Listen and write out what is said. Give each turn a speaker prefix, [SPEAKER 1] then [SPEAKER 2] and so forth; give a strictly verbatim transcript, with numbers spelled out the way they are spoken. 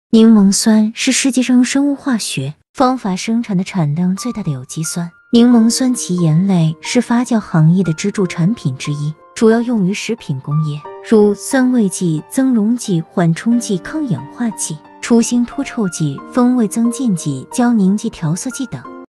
[SPEAKER 1] 柠檬酸是世界上生物化学方法生产的产量最大的有机酸。柠檬酸其盐类是发酵行业的支柱产品之一，主要用于食品工业，如酸味剂、增溶剂、缓冲剂、抗氧化剂、除腥脱臭剂、风味增进剂、胶凝剂、调色剂等。